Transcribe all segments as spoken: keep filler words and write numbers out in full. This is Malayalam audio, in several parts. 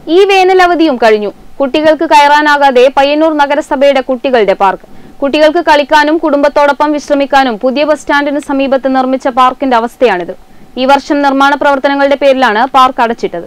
ഈ വേനലവധിയും കഴിഞ്ഞു. കുട്ടികൾക്ക് കയറാനാകാതെ പയ്യന്നൂർ നഗരസഭയുടെ കുട്ടികളുടെ പാർക്ക്. കുട്ടികൾക്ക് കളിക്കാനും കുടുംബത്തോടൊപ്പം വിശ്രമിക്കാനും പുതിയ ബസ് സ്റ്റാൻഡിന് സമീപത്ത് നിർമ്മിച്ച പാർക്കിന്റെ അവസ്ഥയാണിത്. ഈ വർഷം നിർമ്മാണ പ്രവർത്തനങ്ങളുടെ പേരിലാണ് പാർക്ക് അടച്ചിട്ടത്.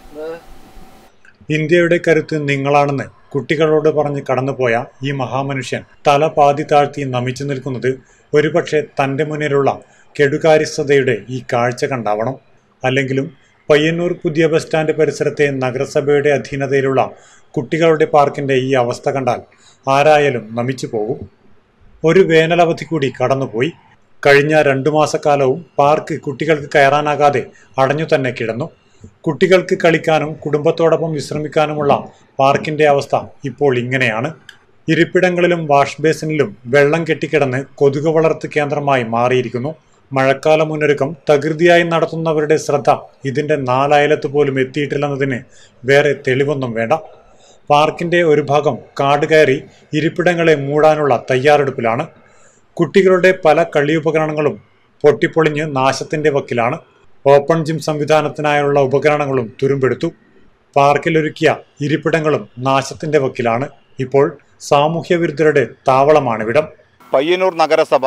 ഇന്ത്യയുടെ കരുത്ത് നിങ്ങളാണെന്ന് കുട്ടികളോട് പറഞ്ഞ് കടന്നുപോയ ഈ മഹാമനുഷ്യൻ തല പാതി താഴ്ത്തി നമിച്ചു നിൽക്കുന്നത് ഒരുപക്ഷെ തൻ്റെ മുന്നിലുള്ള കെടുകാര്യസ്ഥതയുടെ ഈ കാഴ്ച കണ്ടാവണം. അല്ലെങ്കിലും പയ്യന്നൂർ പുതിയ ബസ് സ്റ്റാൻഡ് പരിസരത്തെ നഗരസഭയുടെ അധീനതയിലുള്ള കുട്ടികളുടെ പാർക്കിന്റെ ഈ അവസ്ഥ കണ്ടാൽ ആരായാലും നമിച്ചു പോകും. ഒരു വേനലവധി കൂടി കടന്നുപോയി. കഴിഞ്ഞ രണ്ടു മാസക്കാലവും പാർക്ക് കുട്ടികൾക്ക് കയറാനാകാതെ അടഞ്ഞു തന്നെ കിടന്നു. കുട്ടികൾക്ക് കളിക്കാനും കുടുംബത്തോടൊപ്പം വിശ്രമിക്കാനുമുള്ള പാർക്കിന്റെ അവസ്ഥ ഇപ്പോൾ ഇങ്ങനെയാണ്. ഇരിപ്പിടങ്ങളിലും വാഷ് ബേസിനിലും വെള്ളം കെട്ടിക്കിടന്ന് കൊതുക് വളർത്ത് കേന്ദ്രമായി മാറിയിരിക്കുന്നു. മഴക്കാല മുന്നൊരുക്കം തകൃതിയായി നടത്തുന്നവരുടെ ശ്രദ്ധ ഇതിന്റെ നാലയലത്ത് പോലും എത്തിയിട്ടില്ലെന്നതിന് വേറെ തെളിവൊന്നും വേണ്ട. പാർക്കിന്റെ ഒരു ഭാഗം കാട് കയറി ഇരിപ്പിടങ്ങളെ മൂടാനുള്ള തയ്യാറെടുപ്പിലാണ്. കുട്ടികളുടെ പല കളിയുപകരണങ്ങളും പൊട്ടിപ്പൊളിഞ്ഞ് നാശത്തിന്റെ വക്കിലാണ്. ഓപ്പൺ ജിം സംവിധാനത്തിനായുള്ള ഉപകരണങ്ങളും തുരുമ്പെടുത്തു. പാർക്കിലൊരുക്കിയ ഇരിപ്പിടങ്ങളും നാശത്തിന്റെ വക്കിലാണ്. ഇപ്പോൾ സാമൂഹ്യ വിരുദ്ധരുടെ താവളമാണിവിടം. പയ്യന്നൂർ നഗരസഭ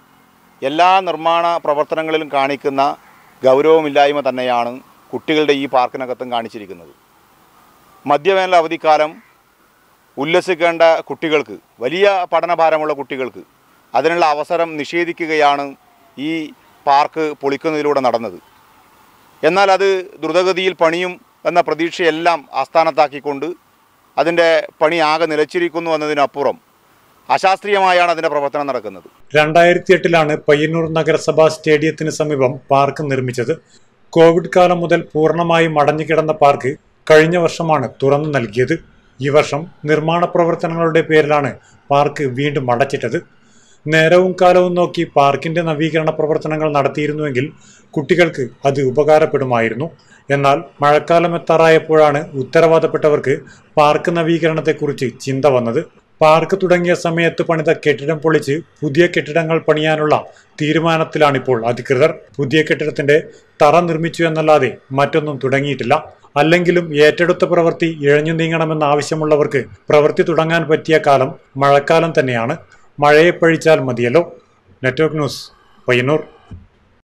എല്ലാ നിർമ്മാണ പ്രവർത്തനങ്ങളിലും കാണിക്കുന്ന ഗൗരവമില്ലായ്മ തന്നെയാണ് കുട്ടികളുടെ ഈ പാർക്കിനകത്തും കാണിച്ചിരിക്കുന്നത്. മധ്യവേനൽ അവധിക്കാലം ഉല്ലസിക്കേണ്ട കുട്ടികൾക്ക്, വലിയ പഠനഭാരമുള്ള കുട്ടികൾക്ക് അതിനുള്ള അവസരം നിഷേധിക്കുകയാണ് ഈ പാർക്ക് പൊളിക്കുന്നതിലൂടെ നടന്നത്. എന്നാൽ അത് ദ്രുതഗതിയിൽ പണിയും എന്ന പ്രതീക്ഷയെല്ലാം ആസ്ഥാനത്താക്കിക്കൊണ്ട് അതിൻ്റെ പണി ആകെ നിലച്ചിരിക്കുന്നു എന്നതിനപ്പുറം അശാസ്ത്രീയമായാണ് അതിൻ്റെ പ്രവർത്തനം നടക്കുന്നത്. രണ്ടായിരത്തി എട്ടിലാണ് പയ്യന്നൂർ നഗരസഭാ സ്റ്റേഡിയത്തിന് സമീപം പാർക്ക് നിർമ്മിച്ചത്. കോവിഡ് കാലം മുതൽ പൂർണ്ണമായും അടഞ്ഞുകിടന്ന പാർക്ക് കഴിഞ്ഞ വർഷമാണ് തുറന്നു നൽകിയത്. ഈ വർഷം നിർമ്മാണ പ്രവർത്തനങ്ങളുടെ പേരിലാണ് പാർക്ക് വീണ്ടും അടച്ചിട്ടത്. നേരവും കാലവും നോക്കി പാർക്കിന്റെ നവീകരണ പ്രവർത്തനങ്ങൾ നടത്തിയിരുന്നുവെങ്കിൽ കുട്ടികൾക്ക് അത് ഉപകാരപ്പെടുമായിരുന്നു. എന്നാൽ മഴക്കാലം എത്താറായപ്പോഴാണ് ഉത്തരവാദപ്പെട്ടവർക്ക് പാർക്ക് നവീകരണത്തെക്കുറിച്ച് ചിന്ത വന്നത്. പാർക്ക് തുടങ്ങിയ സമയത്ത് പണിത കെട്ടിടം പൊളിച്ച് പുതിയ കെട്ടിടങ്ങൾ പണിയാനുള്ള തീരുമാനത്തിലാണിപ്പോൾ അധികൃതർ. പുതിയ കെട്ടിടത്തിന്റെ തറ നിർമ്മിച്ചു എന്നല്ലാതെ മറ്റൊന്നും തുടങ്ങിയിട്ടില്ല. അല്ലെങ്കിലും ഏറ്റെടുത്ത പ്രവൃത്തി ഇഴഞ്ഞു നീങ്ങണമെന്ന ആവശ്യമുള്ളവർക്ക് പ്രവൃത്തി തുടങ്ങാൻ പറ്റിയ കാലം മഴക്കാലം തന്നെയാണ്. മഴയെ പഴിച്ചാൽ മതിയല്ലോ. Network news, Payyanur.